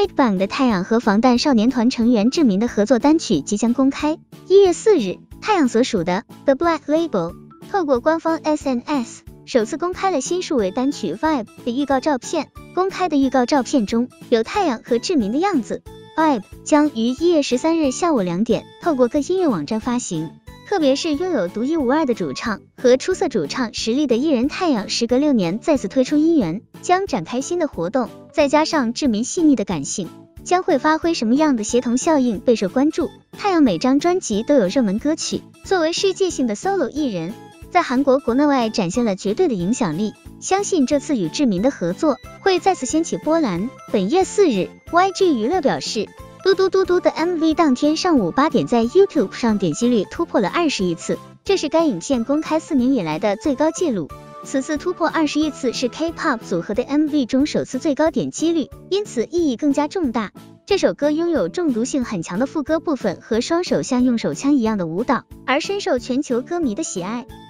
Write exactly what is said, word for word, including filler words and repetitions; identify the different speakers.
Speaker 1: BigBang 的太阳和防弹少年团成员志明的合作单曲即将公开。一月四日，太阳所属的 The Black Label 透过官方 S N S 首次公开了新数位单曲 Vibe 的预告照片。公开的预告照片中有太阳和志明的样子。Vibe 将于一月十三日下午两点透过各音乐网站发行。特别是拥有独一无二的主唱和出色主唱实力的艺人太阳，时隔六年再次推出音源，将展开新的活动，再加上志明细腻的感性，将会发挥什么样的协同效应备受关注。太阳每张专辑都有热门歌曲，作为世界性的 solo 艺人，在韩国国内外展现了绝对的影响力，相信这次与志明的合作会再次掀起波澜。本月四日 Y G 娱乐表示，嘟嘟嘟嘟的 M V 当天上午八点在 YouTube 上点击率突破了二十亿次，这是该影片公开四年以来的最高纪录。此次突破二十亿次是 K-pop 组合的 M V 中首次最高点击率，因此意义更加重大。这首歌拥有中毒性很强的副歌部分和双手像用手枪一样的舞蹈，而深受全球歌迷的喜爱。